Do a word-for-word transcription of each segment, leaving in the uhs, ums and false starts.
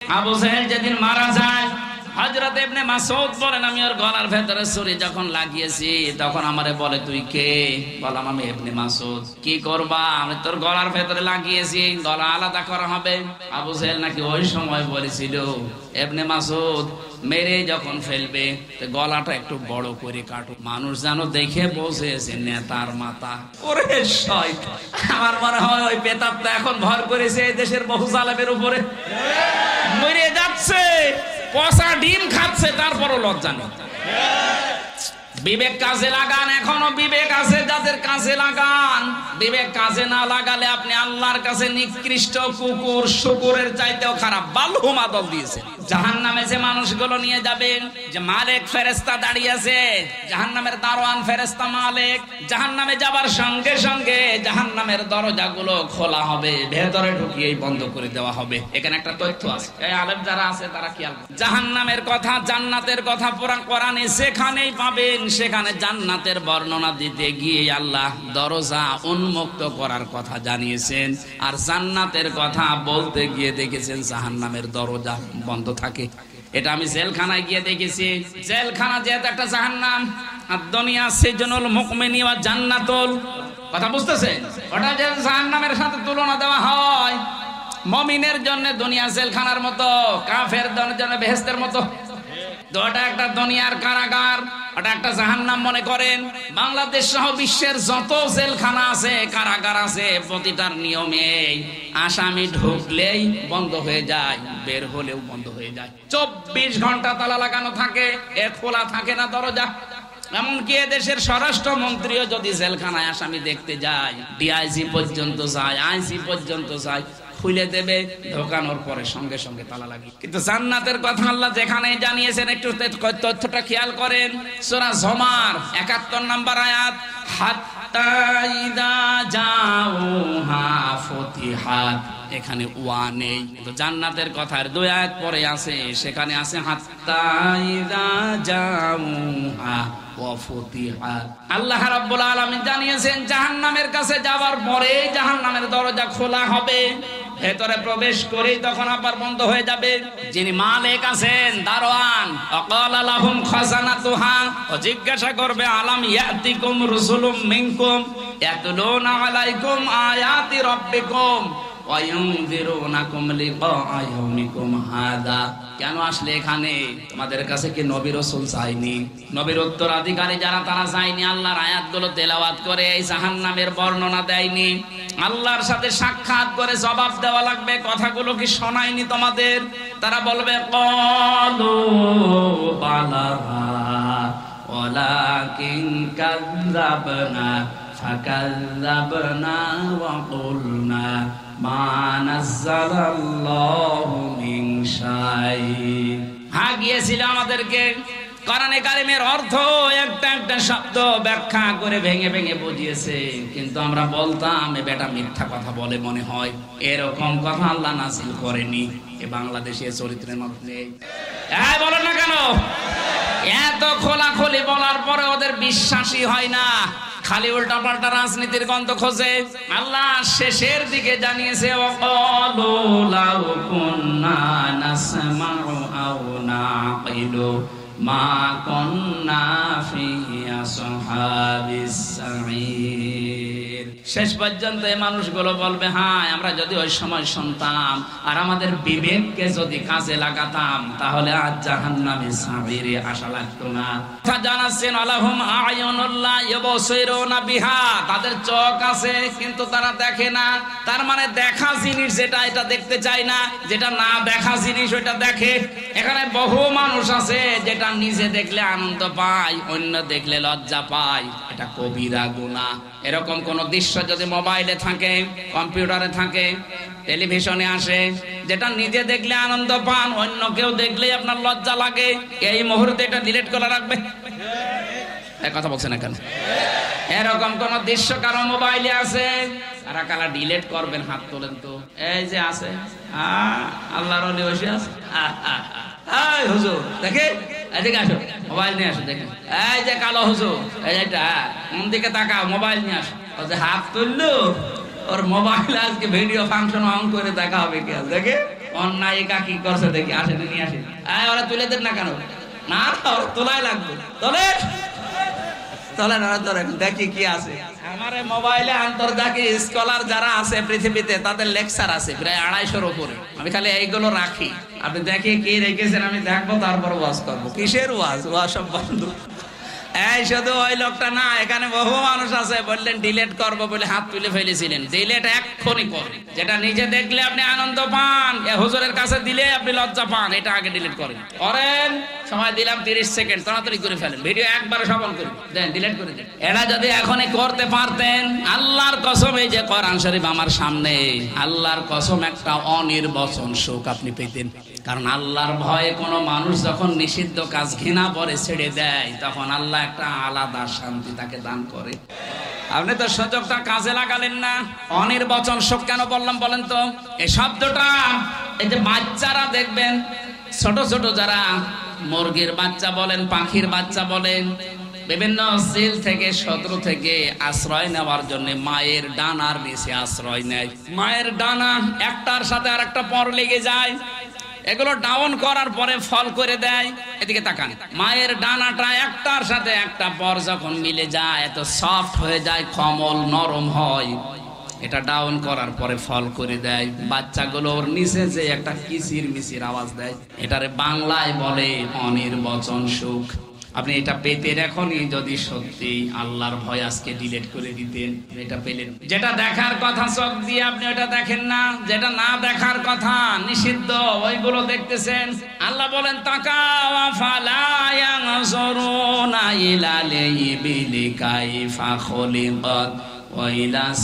আবু জাহেল যেদিন মারা যায়, হযরত ইবনে মাসউদ বলেন আমি ওর গলার ভেতরে ছুরি যখন লাগিয়েছি তখন আমারে বলে তুই কে? বললাম আমি ইবনে মাসউদ। কি করবা? আমি তোর গলার ভেতরে লাগিয়েছি, গলা আলাদা করা হবে। আবু জাহেল নাকি ওই সময় বলেছিল ইবনে মাসউদ মেরে যখন ফেলবে তো গলাটা একটু বড় করে কাটো, মানুষ যেন দেখে বসেছে নেতার মাথা। ওরে শয়তান, আমার মনে হয় ওই পেতাবটা এখন ভর করেছে এই দেশের বহু জালেমের উপরে। মরে যাচ্ছে, পচা ডিম খাচ্ছে, তারপরও লজ্জা নেই। বিবেক কাজে লাগান, এখনো বিবেক আছে যাদের কাজে লাগান। বিবেক কাজে না লাগালে আপনি আল্লাহর কাছে নিকৃষ্ট কুকুর, শুকুরের চাইতেও খারাপ বালহুমা দল দিয়েছে। জাহান্নামে যে মানুষগুলো নিয়ে যাবেন, যে মালিক ফেরেশতা দাঁড়িয়ে আছে, জাহান্নামের দারোয়ান ফেরেশতা মালিক, জাহান্নামে যাবার সঙ্গে সঙ্গে জাহান্নামের দরজাগুলো খোলা হবে, ভেতরে ঢুকিয়েই বন্ধ করে দেওয়া হবে। এখানে একটা তথ্য আছে, এই আলেম যারা আছে তারা খেয়াল করুন। জাহান্নামের কথা, জান্নাতের কথা পুরা কোরআনে সেখানেই পাবেন। সেখানে জান্নাতের বর্ণনা দিতে গিয়ে আল্লাহ দরজা উন্মুক্ত করার কথা জানিয়েছেন, আর জান্নাতের কথা বলতে গিয়ে দেখেছেন জাহান্নামের দরজা বন্ধ থাকে। এটা আমি জেলখানায় গিয়ে দেখেছি। জেলখানা যেহেতু একটা জাহান্নাম, আর দুনিয়া সিজনুল মুমিনি ওয়া জান্নাতুল, কথা বুঝতেছেন? ওটা যে জাহান্নামের সাথে তুলনা দেওয়া হয়, মুমিনের জন্য দুনিয়া জেলখানার মতো, কাফেরদের জন্য বেহেশতের মতো। তো ওটা একটা দুনিয়ার কারাগার, ওটা একটা জাহান্নাম মনে করেন। বাংলাদেশ সহ বিশ্বের যত জেলখানা আছে, কারাগার আছে, প্রতিটার নিয়মে আসামি ঢুকলেই বন্ধ হয়ে যায়, বের হলেও বন্ধ হয়ে যায়। চব্বিশ ঘন্টা তালা লাগানো থাকে, এ খোলা থাকে না দরজা। এমনকি দেশের স্বরাষ্ট্রমন্ত্রীও যদি জেলখানায় আসামি দেখতে যায়, ডিআইজি পর্যন্ত যায়, আইজি পর্যন্ত যায়, খুলে দেবে, ঢোকানোর পরে সঙ্গে সঙ্গে তালা লাগে। কিন্তু জান্নাতের কথা আল্লাহ যেখানে জানিয়েছেন, একটু তথ্যটা খেয়াল করেন। সূরা জুমার একাত্তর নম্বর আয়াত, হাত্তা ইযা জাউহা ফুতিহাত, এখানে ওয়া নেই, তো জান্নাতের কথার দুই আয়াত পরে আছে, সেখানে আছে হাত্তা ইযা জাউহা ওয়া ফুতিহাত। আল্লাহ রাব্বুল আলামিন জানিয়েছেন জাহান্নামের কাছে যাওয়ার পরে জাহান্নামের দরজা খোলা হবে, ভেতরে প্রবেশ করেই তখন আবার বন্ধ হয়ে যাবে। যিনি মালিক আছেন, দারোয়ান, অকালা লাহুম খাজানাতুহা, ও জিজ্ঞাসা করবে আলাম ইয়াতিকুম রুসুলুম মিনকুম ইয়াতলুনা আলাইকুম আয়াতি রাব্বিকুম ওয়া ইউনযিরুনাকুম লিকাআ ইয়াউমিকুম হাযা। কেন আসলে এখানে? তোমাদের কাছে কি নবী রাসূল যায়নি? নবীর উত্তরাধিকারী যারা তারা যায়নি? আল্লাহর আয়াতগুলো তেলাওয়াত করে এই জাহান্নামের বর্ণনা দেয়নি? আল্লাহর সাথে সাক্ষাৎ করে জবাব দেওয়া লাগবে, কথাগুলো কি শোনায়নি তোমাদের? তারা বলবে ক্বালু বালা ওয়ালাকিন কাযযাবনা ফাকাযযাবনা ওয়া কুলনা মা নাযালাল্লাহু মিন শাই। হ্যাঁ, গিয়েছিল আমাদেরকে কোরআনে কারিমের অর্থ একটা একটা শব্দ ব্যাখ্যা করে ভেঙে ভেঙে বুঝিয়েছে, কিন্তু আমরা বলতাম এ বেটা মিথ্যা কথা বলে মনে হয়। এরকম কথা আল্লাহ নাযিল করেনি, এ বাংলাদেশের চরিত্রের মধ্যে। এই বলেন না কেন? এত খোলাখুলি বলার পরে ওদের বিশ্বাসই হয় না, খালি উল্টা পাল্টা রাজনীতির গন্ধ খোঁজে। আল্লাহ শেষের দিকে জানিয়েছে ওয়াকালু লাউ কুন্না নাসমাউ আও নাকিলু মা কুন্না ফি আসহাবিস সাঈর। শেষ পর্যন্ত এই মানুষগুলো বলবে হ্যাঁ, আমরা যদি ওই সময় শুনতাম আর আমাদের বিবেককে যদি কাজে লাগাতাম তাহলে আজ জাহান্নামে সাঈরে আসা লাগতো না। কথা জানাচ্ছেন আলাহুম আয়ুনুল্লাহ ইবসিরুনা বিহা, তাদের চোখ আছে কিন্তু তারা দেখে না। তার মানে দেখা জিনিস যেটা, এটা দেখতে চায় না, যেটা না দেখা জিনিস ওইটা দেখে। এখানে বহু মানুষ আছে যেটা নিজে দেখলে আনন্দ পায়, অন্য দেখলে লজ্জা পায়, এটা কবিরা গুনাহ। এরকম কোন দৃশ্য যদি মোবাইলে থাকে, কম্পিউটারে থাকে, টেলিভিশনে আসে, যেটা নিজে দেখলে আনন্দ পান, অন্য কেউ দেখলেই আপনার লজ্জা লাগে, এই মুহূর্তে এটা ডিলিট করে রাখবে। এই কথা বলছেন না কেন? এরকম কোন দৃশ্য কারো মোবাইলে আছে, কারা কারা ডিলিট করবেন হাত তোলেন তো। এই যে আছে, আল্লাহর ওলি বসে আছে, এই হুজুর দেখে, এদিকে আসো, মোবাইল নিয়ে আসো, দেখেন এই যে কালো হুজুর, এইটা কোন দিকে তাকাও, মোবাইল নিয়ে আসো। ও যে হাত তুললো, ওর মোবাইল আজকে ভিডিও ফাংশন অন করে দেখা হবে কি? দেখে অন্যায়িকা কি করছে দেখি, আসেন নিয়ে আসেন। আয় ওরা তুলে দেন না কেন? না ওরা তোলাই লাগবে, তোলে তোলে না তোলে, দেখি কি আছে। আমার মোবাইলে আন্তর্জাতিক স্কলার যারা আছে পৃথিবীতে তাদের লেকচার আছে প্রায় আড়াইশোর উপরে। আমি খালি এইগুলো রাখি, আপনি দেখি কি রেখেছেন আমি দেখবো, তারপর ওয়াজ করবো। কিসের ওয়াজ? ওয়াজ সব বন্ধ। এই শুধু ওই লোকটা না, এখানে বহু মানুষ আছে বললেন ডিলেট করবো বলে হাত তুলে ফেলেছিলেন। ডিলেট এক্ষুনি করেন, যেটা নিজে দেখলে আপনি আনন্দ পান, হুজুরের কাছে দিলে আপনি লজ্জা পান, এটা আগে ডিলিট করেন। করেন, সময় দিলাম তিরিশ সেকেন্ড, তাড়াতাড়ি করে ফেলেন। ভিডিও একবারে সফল করে দেন, ডিলিট করে দেন। এটা যদি এখনই করতে পারতেন, আল্লাহর কসম এই যে কোরআন শরীফ আমার সামনে, আল্লাহর কসম একটা অনির্বচন সুখ আপনি পেতেন। কারণ আল্লাহর ভয়ে কোনো মানুষ যখন নিষিদ্ধ কাজ ঘৃণা করে ছেড়ে দেয়, তখন আল্লাহ একটা আলাদা শান্তি তাকে দান করে। আপনি তো সুযোগটা কাজে লাগালেন না। অনির্বচন সুখ কেন বললাম বলেন তো? এই শব্দটা, এই যে বাচ্চারা দেখবেন ছোট ছোট যারা মুরগির বাচ্চা বলেন, পাখির বাচ্চা বলেন, বিভিন্ন সিল থেকে শত্রু থেকে আশ্রয় নেওয়ার জন্য মায়ের ডানার নিচে আশ্রয় নেয়। মায়ের ডানা একটার সাথে আর একটা পর লেগে যায়, এগুলো ডাউন করার পরে ফল করে দেয়। এদিকে তাকান, মায়ের ডানাটা একটার সাথে একটা পর যখন মিলে যায়, এত সফট হয়ে যায়, কোমল নরম হয়, এটা ডাউন করার পরে ফল করে দেয়। বাচ্চাগুলোর নিচে যে একটা কিচির মিচির আওয়াজ দেয়, এটারে বাংলায় বলে অনির্বচন সুখ। আপনি এটা পেতে এখনই যদি সত্যি আল্লাহর ভয় আজকে ডিলিট করে দিতেন, এটা পেলেন। যেটা দেখার কথা চোখ দিয়ে আপনি ওটা দেখেন না, যেটা না দেখার কথা নিষিদ্ধ ওইগুলো দেখতেছেন। আল্লাহ বলেন তাকাও আফালা ইয়ানজুরুনা ইলাল ইবিলি কাইফা খুলিকাত ওয়া ইলাস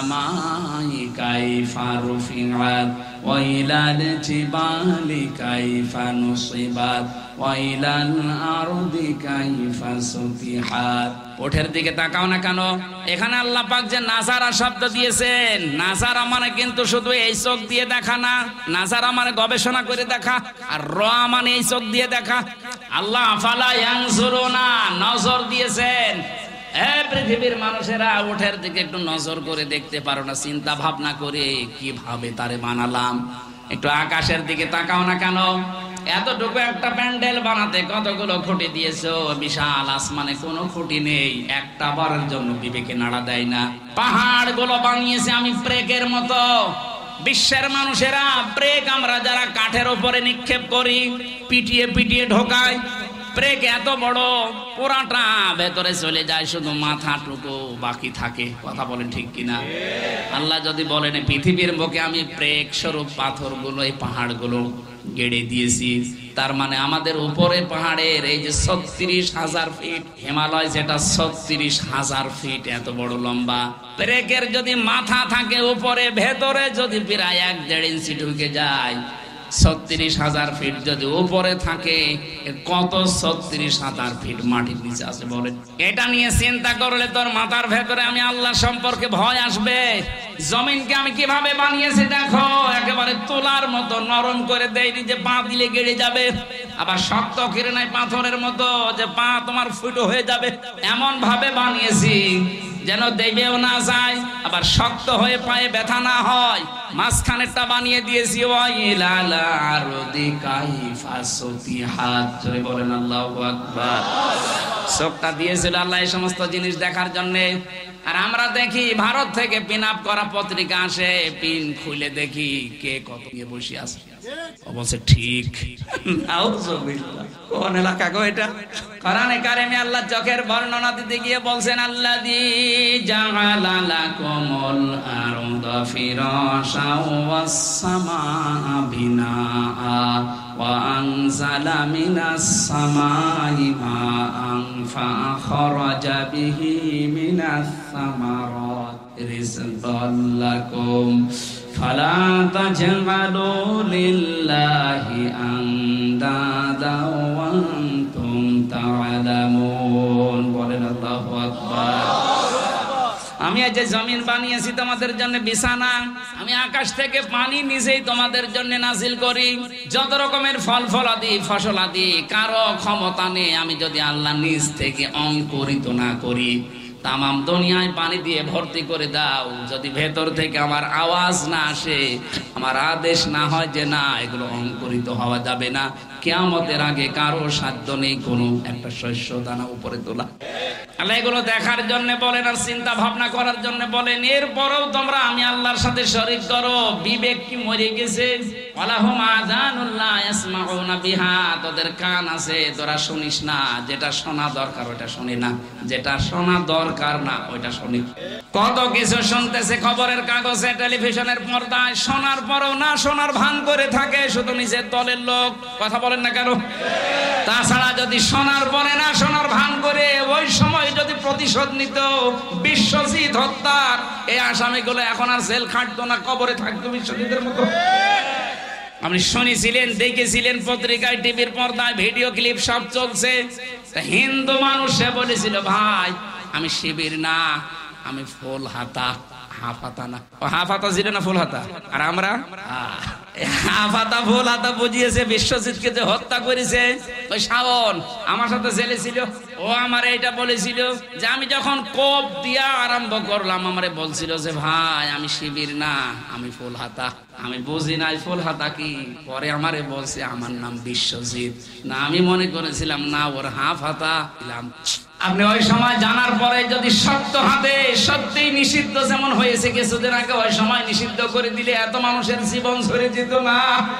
সামাই কাইফা রুফিআত ওয়া ইলাল জিবালি কাইফা নুসিবাত ওয়া ইলাল আরদি কাইফা সুতিহাত। ওঠের দিকে তাকাও না কেন? এখানে আল্লাহ পাক যে নাজারা শব্দ দিয়েছেন, নাজারা মানে কিন্তু শুধু এই চোখ দিয়ে দেখা না, নাজারা মানে গবেষণা করে দেখা, আর র মানে এই চোখ দিয়ে দেখা। আল্লাহ আফালা ইয়ানজুরুনা নজর দিয়েছেন। এ পৃথিবীর মানুষেরা, ওঠের দিকে একটু নজর করে দেখতে পারো না? চিন্তা ভাবনা করে কিভাবে তারে বানালাম। একটু আকাশের দিকে তাকাও না কেন? এতটুকু একটা প্যান্ডেল বানাতে কতগুলো খুঁটি দিয়েছো, বিশাল আসমানে কোনো খুঁটি নেই, একটা বারের জন্য বিবেকে নাড়া দেয় না। পাহাড় গুলো বানিয়েছে আমি প্রেকের মতো। বিশ্বের মানুষেরা প্রেক আমরা যারা কাঠের উপরে নিক্ষেপ করি, পিটিয়ে পিটিয়ে ঢোকায়, প্রেক এত বড়, পুরাটা ভেতরে চলে যায়, শুধু মাথাটুকু বাকি থাকে। কথা বলেন ঠিক কিনা? আল্লাহ যদি বলেন পৃথিবীর বুকে আমি প্রেক স্বরূপ পাথরগুলো, এই পাহাড়গুলো গেড়ে দিয়েছি, তার মানে আমাদের উপরে পাহাড়ের এই যে ছত্রিশ হাজার ফিট হিমালয়, যেটা ছত্রিশ হাজার ফিট এত বড় লম্বা, প্রেকের যদি মাথা থাকে উপরে, ভেতরে যদি প্রায় এক দেড় ইঞ্চি ঢুকে যায়, ছত্রিশ হাজার ফিট যদি উপরে থাকে, কত ছত্রিশ হাজার ফিট মাটির নিচে আছে বলেন? এটা নিয়ে চিন্তা করলে তোর মাথার ভেতরে আমি আল্লাহ সম্পর্কে ভয় আসবে। জমিনকে আমি কিভাবে বানিয়েছি দেখো, একেবারে তোলার মতো নরম করে দেয়নি যে পা দিলে গেড়ে যাবে, আবার শক্ত করে নাই পাথরের মতো যে পা তোমার ফুটো হয়ে যাবে, এমন ভাবে বানিয়েছি যেন দেবেও না যায়, আবার শক্ত হয়ে পায়ে ব্যথা না হয়। মাঝখানেরটা বানিয়ে দিয়েছি ওয়াইলাল আরদি কাইফা সুতিহাত। জোরে বলেন আল্লাহু আকবার। চোখটা দিয়েছিল আল্লাহ এই সমস্ত জিনিস দেখার জন্য। আর আমরা দেখি ভারত থেকে পিন আপ করা পত্রিকা আসে, পিন খুলে দেখি কে কত নিয়ে বসে আছে। ও বলছে ঠিক। কোন এলাকা গো এটা? কোরআনে কারিমে আল্লাহ চোখের বর্ণনা দিতে গিয়ে বলছেন আল্লাযী জাআলা লাকুমুল আরদা ফিরাশাও ওয়াস সামাআ বিনাআ ওয়া আনজালা মিনাস সামাই মাআন ফাআখরাজা বিহি মিনাস সামারাত রিজকান লাকুম ফালা তাজআলু লিল্লাহি আনদাদা ওয়া আনতুম তা'লামুন। বলেন আল্লাহু আকবার। আমি এই যে জমিন বানিয়েছি তোমাদের জন্য বিছানা, আমি আকাশ থেকে পানি নিজেই তোমাদের জন্য নাজিল করি, যত রকমের ফল ফলাদি ফসলাদি কারো ক্ষমতা নেই। আমি যদি আল্লাহ নিজ থেকে অঙ্কুরিত না করি, তামাম দুনিয়ায় পানি দিয়ে ভর্তি করে দাও, যদি ভেতর থেকে আমার আওয়াজ না আসে, আমার আদেশ না হয় যে না এগুলো অঙ্কুরিত হওয়া যাবে না, কিয়ামতের আগে কারো সাধ্য নেই কোনো একটা শস্য দানা উপরে তোলা। আল্লাহ এগুলো দেখার জন্য বলেন আর চিন্তা ভাবনা করার জন্য বলেন। এরপরেও তোমরা আমি আল্লাহর সাথে শরীক করো। বিবেক কি মরে গেছে? ওয়ালাহুম আযানুল্লাহ ইয়াসমাউনা বিহা, তোদের কান আছে তোরা শুনিস না, যেটা শোনা দরকার ওটা শুনি না, যেটা শোনা দরকার না ওইটা শুনি। কত কিছু শুনতেছে খবরের কাগজে, টেলিভিশনের পর্দায়, শোনার পরেও না শোনার ভান করে থাকে শুধু নিজের দলের লোক। কথা বলেন না কেন? তাছাড়া যদি শোনার পরে না শোনার ভান করে ওই সময় যদি প্রতিশোধ নিত, বিশ্বজিৎ হত্যার এই আসামিগুলো এখন আর জেল খাটতো না, কবরে থাকতো বিশ্বজিতের মতো। আপনি শুনেছিলেন, দেখেছিলেন পত্রিকায়, টিভির পর্দায় ভিডিও ক্লিপ সব চলছে। হিন্দু মানুষ সে বলেছিল ভাই আমি শিবির না, আমি ফুল হাতা। হাফাতা না, হাফাতা ছিল না ফুল হাতা। আর আমরা হাফাতা ফুল হাতা বুঝিয়েছে বিশ্বজিৎকে যে হত্যা করেছে ওই শাওন আমার সাথে জেলে ছিল। ও আমার এইটা বলেছিল যে আমি যখন কোপ দিয়া আরম্ভ করলাম আমারে বলছিল যে ভাই আমি শিবির না, আমি ফুল হাতা। আমি বুঝি নাই ফুল হাতা কি, পরে আমারে বলছে আমার নাম বিশ্বজিৎ। না আমি মনে করেছিলাম না ওর হাফ হাতা দিলাম। আপনি ওই সময় জানার পরে যদি সত্য হাতে সত্যি নিষিদ্ধ যেমন হয়েছে কিছুদিন আগে, ওই সময় নিষিদ্ধ করে দিলে এত মানুষের জীবন ঝরে যেত না।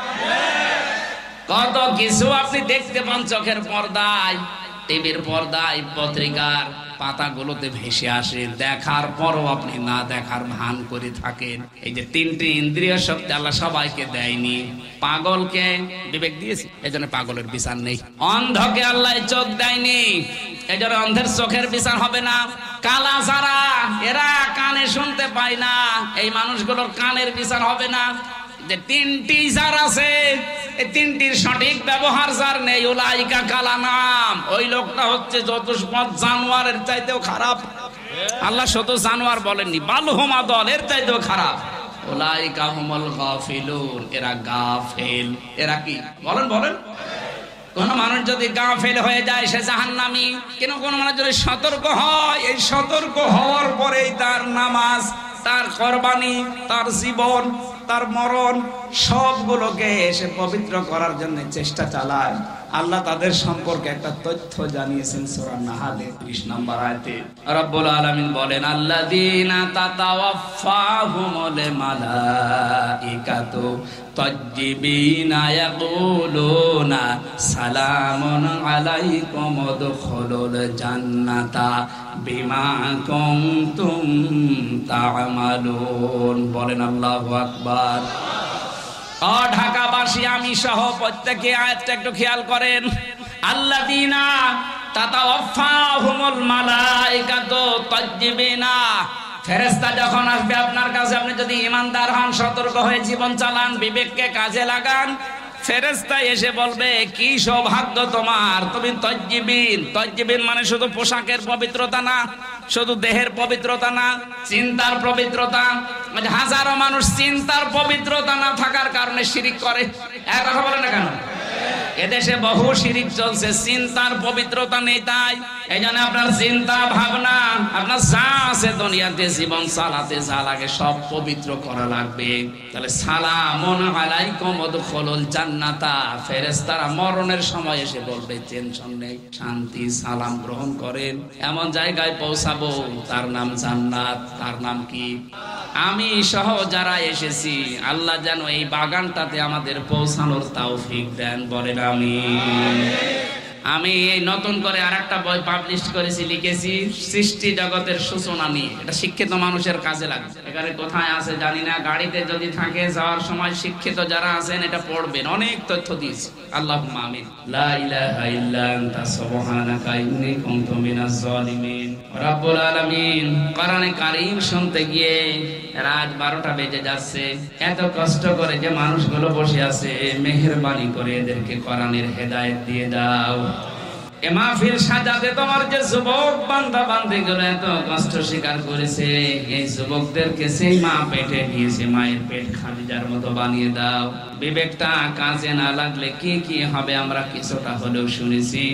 কত কিছু আপনি দেখতে পান চোখের পর্দায়, টিভির পর্দায়, পত্রিকার পাতাগুলোতে ভেসে আসে, দেখার পরও আপনি না দেখার ভান করে থাকেন। এই যে তিনটি ইন্দ্রিয় শক্তি আল্লাহ সবাইকে দেয়নি। পাগলকে বিবেক দিয়েছে, এই জন্য পাগলের বিচার নেই। অন্ধকে আল্লাহ চোখ দেয়নি, এই জন্য অন্ধের চোখের বিচার হবে না। কালা যারা এরা কানে শুনতে পায় না, এই মানুষগুলোর কানের বিচার হবে না। যে তিনটি যার আছে, এই তিনটির সঠিক ব্যবহার যার নেই, উলাইকা কালা নাম, ওই লোকটা হচ্ছে চতুষ্পদ জানোয়ারের চাইতেও খারাপ। আল্লাহ শুধু জানোয়ার বলেননি, বালহুম আদল, এর চাইতেও খারাপ। উলাইকা হুমুল গাফিলুন, এরা গাফেল। এরা কি বলেন বলেন? কোন মানুষ যদি গাফেল হয়ে যায় সে জাহান্নামী। কেন? কোন মানুষ যদি সতর্ক হয়, এই সতর্ক হওয়ার পরেই তার নামাজ, তার কোরবানি, তার জীবন, তার মরণ সবগুলোকে সে পবিত্র করার জন্য চেষ্টা চালায়। আল্লাহ তাদের সম্পর্কে একটা তথ্য জানিয়েছেন সূরা নাহলে ত্রিশ নম্বর আয়াতে। রব্বুল আলামিন বলেন আল্লাযীনা তাতাওয়াফাহুমুল মালাইকাতু তাজ্জিবিনা ইয়াকুলুনা সালামুন আলাইকুম উদখুলুল জান্নাতা বিমা কুনতুম তা'মালুন। বলেন আল্লাহু আকবার। ও ঢাকাবাসী, আমি সহ প্রত্যেকে আয়াতটা একটু খেয়াল করেন। আল্লাযীনা তাতাওয়াফাহুমুল মালাইকাতু তাজ্জিবিনা, ফেরেশতা যখন আসবে আপনার কাছে, আপনি যদি ঈমানদার হন, সতর্ক হয়ে জীবন চালান, বিবেককে কাজে লাগান, ফেরেশতা এসে বলবে কি সৌভাগ্য তোমার, তুমি তাজ্জিবিন। তাজ্জিবিন মানে শুধু পোশাকের পবিত্রতা না, শুধু দেহের পবিত্রতা না, চিন্তার পবিত্রতা। হাজারো মানুষ চিন্তার পবিত্রতা না থাকার কারণে শিরিক করে। এক কথা বলে না কেন? এদেশে বহু শিরিক চলছে, চিন্তার পবিত্রতা নেই। তাই এই জন্য আপনার চিন্তা ভাবনা, আপনার যা আছে দুনিয়াতে জীবন চালাতে যা লাগে সব পবিত্র করা লাগবে। তাহলে সালামুন আলাইকুম উদখুলুল জান্নাতা, ফেরেশতারা মরণের সময় এসে বলবে টেনশন নেই, শান্তি, সালাম গ্রহণ করেন, এমন জায়গায় পৌঁছাবো তার নাম জান্নাত। তার নাম কি? আমি সহ যারা এসেছি, আল্লাহ যেন এই বাগানটাতে আমাদের পৌঁছানোর তৌফিক দেন। বলেন আমিন। আমি এই নতুন করে আর একটা বই পাবলিশ করেছি, লিখেছি সৃষ্টি জগতের সূচনা নিয়ে। এটা শিক্ষিত মানুষের কাজে লাগবে। এখানে কোথায় আছে জানি না, গাড়িতে যদি থাকে যাওয়ার সময় শিক্ষিত যারা আছেন এটা পড়বেন, অনেক তথ্য দিয়েছি। আল্লাহুম্মা আমিন। লা ইলাহা ইল্লা আনতা সুবহানাকা ইন্নী কুনতু মিনাজ জালিমিন। রব্বুল আলামিন, কোরআনে কারীম শুনতে গিয়ে রাত বারোটা বেজে যাচ্ছে। এত কষ্ট করে যে মানুষগুলো বসে আছে, মেহেরবানি করে এদেরকে কোরআনের হেদায়েত দিয়ে দাও। এ মাহফিল সাজাতে তোমার যে যুবক বান্দা বান্দীগুলো এত কষ্ট স্বীকার করেছে, এই যুবকদেরকে সেই মা পেটে নিয়েছে, মায়ের পেট খাদিজার মতো বানিয়ে দাও। বিবেকটা কাজে না লাগলে কি কি হবে আমরা কিছুটা হলেও শুনেছি।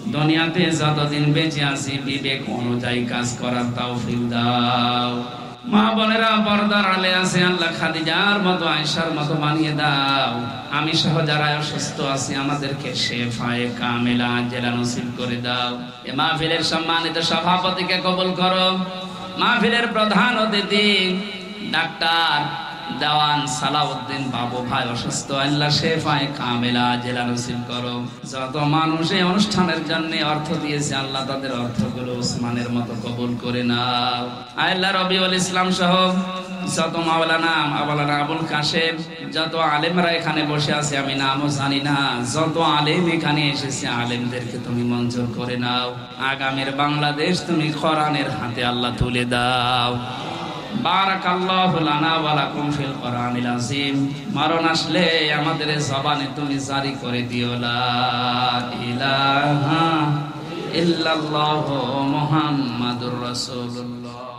দুনিয়াতে যতদিন বেঁচে আছি বিবেক অনুযায়ী কাজ করার তৌফিক দাও। মা বোনেরা পর্দার আলে আছে আল্লাহ খাদিজার মতো আয়েশার মতো বানিয়ে দাও। আমি সহ যারা অসুস্থ আছি আমাদেরকে শেফায়ে কামিলা আজেলা নসিব করে দাও। এ মাহফিলের সম্মানিত সভাপতিকে কবুল করো। মাহফিলের প্রধান অতিথি ডাক্তার দেওয়ান সালাউদ্দিন বাবু ভাই অসুস্থ, আল্লাহ শেফায়ে কামিলা আজেলা নসিব করো। যত মানুষ এই অনুষ্ঠানের জন্য অর্থ দিয়েছে আল্লাহ তাদের অর্থগুলো ওসমানের মতো কবুল করে নাও। আল্লাহ রবিউল ইসলাম সহ যত মাওলানা মাওলানা আবুল কাশেম যত আলেমরা এখানে বসে আছে আমি নামও জানি না, যত আলেম এখানে এসেছে আলেমদেরকে তুমি মঞ্জুর করে নাও। আগামীর বাংলাদেশ তুমি কোরআনের হাতে আল্লাহ তুলে দাও। বারাকাল্লাহু লানা ওয়া লাকুম ফিল কোরআনিল আযীম। মরণ আসলে আমাদের জবানে তুমি জারি করে দিও লা ইলাহা ইল্লাল্লাহু মুহাম্মাদুর রাসূলুল্লাহ।